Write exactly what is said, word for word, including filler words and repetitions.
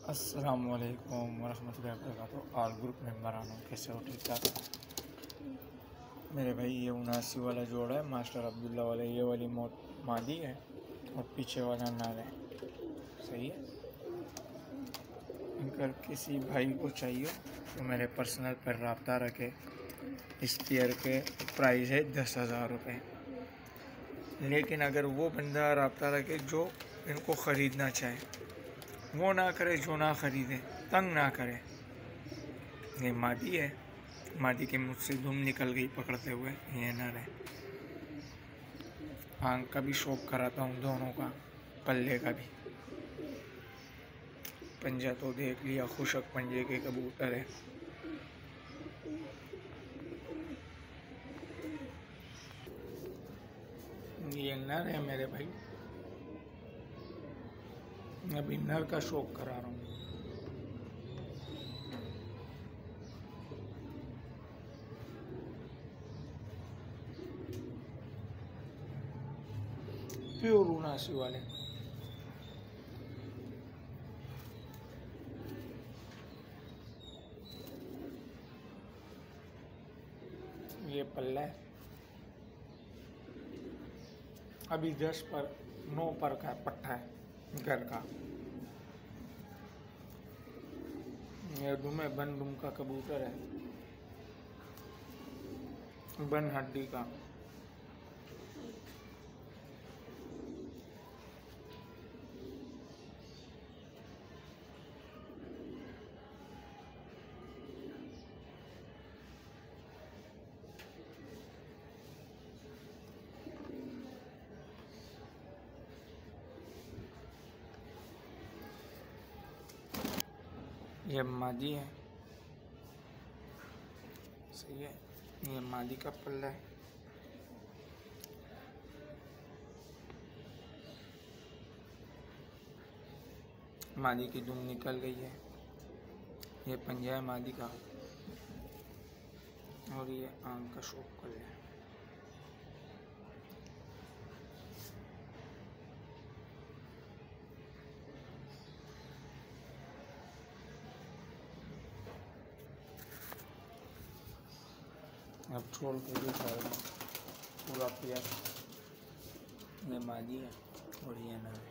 अस्सलामुअलैकुम वरहमतुल्लाहि वबरकातुहू। All group मेम्बरानों कैसे हो? ठीक ठाक मेरे भाई। ये उनासी वाला जोड़ा है मास्टर अब्दुल्ला वाला, ये वाली मौत मादी है और पीछे वाला नाल है। सही है। अगर किसी भाई को चाहिए तो मेरे पर्सनल पर रब्ता रखे। इस पेयर के प्राइस है दस हज़ार रुपये। लेकिन अगर वो बंदा रब्ता रखे जो इनको ख़रीदना चाहे, वो ना करे जो ना ख़रीदे, तंग ना करे। ये मादी है, मादी के मुझसे धूम निकल गई पकड़ते हुए। ये नर है। आंख का भी शौक कराता हूँ, दोनों का, पल्ले का भी। पंजा तो देख लिया, खुशक पंजे के कबूतर है। ये नर है मेरे भाई। अभी नर का शौक करा रहा हूँ। प्योर उनासी वाले। ये पल्ला है। अभी दस पर नौ पर का पट्टा है घर का। ये दुमे बन दुम का कबूतर है, बन हड्डी का। ये मादी है। सही है। ये मादी का पल्ला है। मादी की दुम निकल गई है। ये पंजा है मादी का और ये आंख का शौक कर है। अब छोड़ के भी पूरा पिया। ये मादी है और ये नर है।